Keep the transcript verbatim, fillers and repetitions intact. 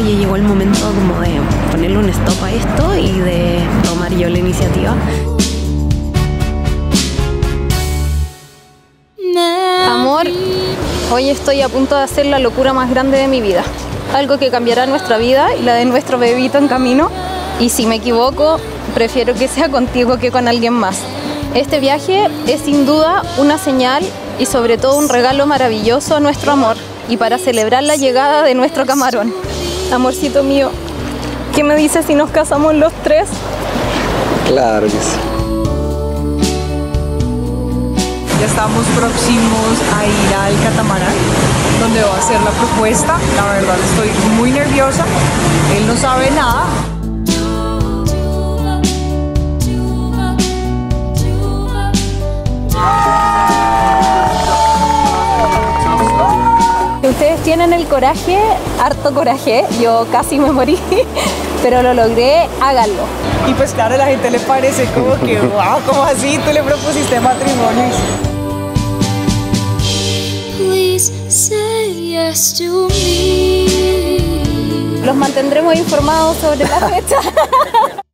ya llegó el momento como de ponerle un stop a esto y de tomar yo la iniciativa. Amor, hoy estoy a punto de hacer la locura más grande de mi vida. Algo que cambiará nuestra vida y la de nuestro bebito en camino. Y si me equivoco, prefiero que sea contigo que con alguien más. Este viaje es sin duda una señal y sobre todo un regalo maravilloso a nuestro amor y para celebrar la llegada de nuestro camarón. Amorcito mío, ¿qué me dices si nos casamos los tres? Claro que sí. Ya estamos próximos a ir al catamarán, donde va a hacer la propuesta. La verdad estoy muy nerviosa, él no sabe nada. Ustedes tienen el coraje, harto coraje, yo casi me morí, pero lo logré, háganlo. Y pues claro, a la gente le parece como que, wow, ¿cómo así? Tú le propusiste matrimonio. Please say yes to me. Los mantendremos informados sobre la fecha.